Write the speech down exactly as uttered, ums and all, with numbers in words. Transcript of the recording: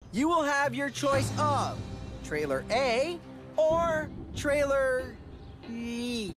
you will have your choice of trailer A or trailer B.